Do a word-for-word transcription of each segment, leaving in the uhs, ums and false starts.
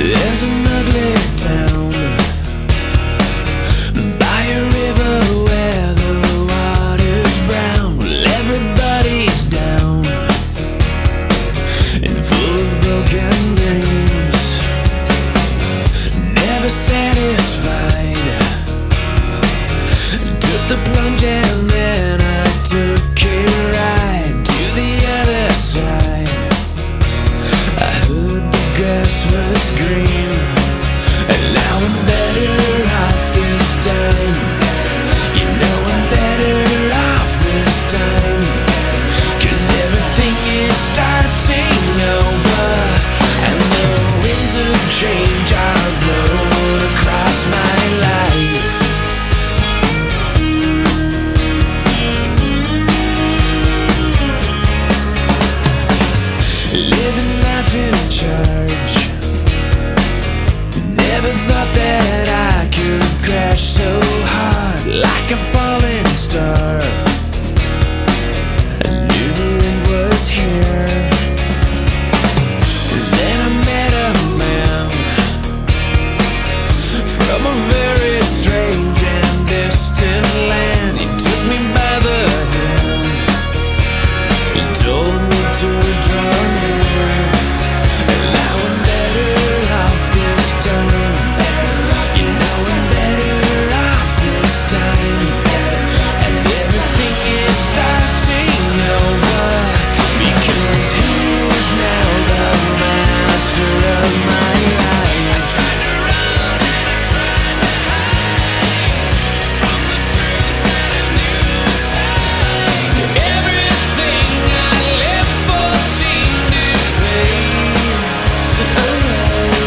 There's an ugly town by a river where the water's brown. Well, everybody's down and full of broken dreams, never satisfied. Took the plunge and then I took a ride to the other side. I heard the grass was green, and now I'm better off this time. You know I'm better off this time, 'cause everything is starting over, and the winds of change are blown across my life. Living life in charge, never thought that I could crash so hard like a falling star. I knew the end was here. Then I met a man from a very strange and distant land. He took me by the hand, he told me to draw near, and now I'm better off this time. You know I'm better off this time, and everything is starting over, because who's now the master of my life? I'm trying to run and I'm trying to hide from the truth that I knew inside. Everything I lived for seemed to fade away.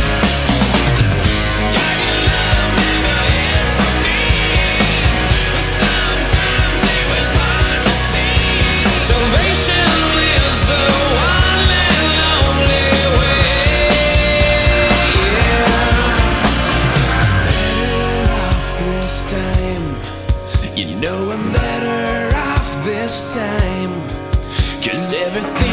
Got your love never here for me, but sometimes it was hard to see. Salvation is the one and only way. Better off this time. You know I'm better off this time, 'cause everything